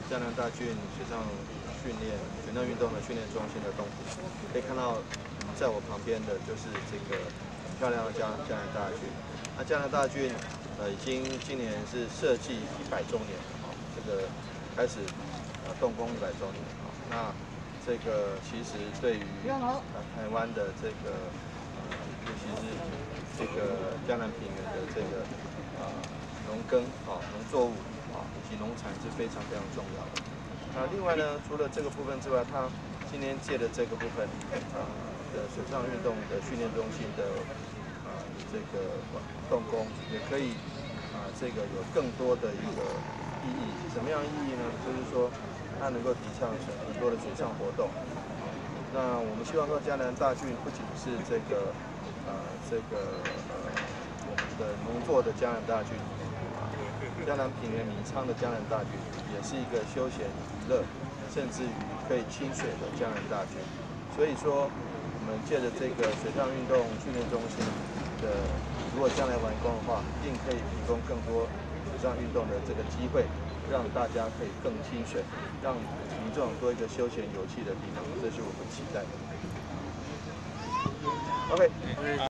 江南大郡水上运动的训练中心的动图，可以看到，在我旁边的就是这个很漂亮的江南大郡。那江南大郡，已经今年是设计100周年啊，这个开始动工100周年啊。那这个其实对于台湾的这个尤其是这个江南平原的这个农耕农作物以及农产是非常重要的。另外呢，除了这个部分之外，它今天借的这个部分的水上运动的训练中心的这个动工，也可以这个有更多的一个意义。什么样的意义呢？就是说它能够提倡很多的水上活动。那我们希望说江南大郡不仅是这个我们的农作的江南大郡，江南平原米仓的江南大郡，也是一个休闲娱乐，甚至于可以亲水的江南大郡。所以说，我们借着这个水上运动训练中心的，如果将来完工的话，一定可以提供更多水上运动的这个机会，让大家可以更亲水，让民众多一个休闲有趣的地方，这是我们期待的。OK。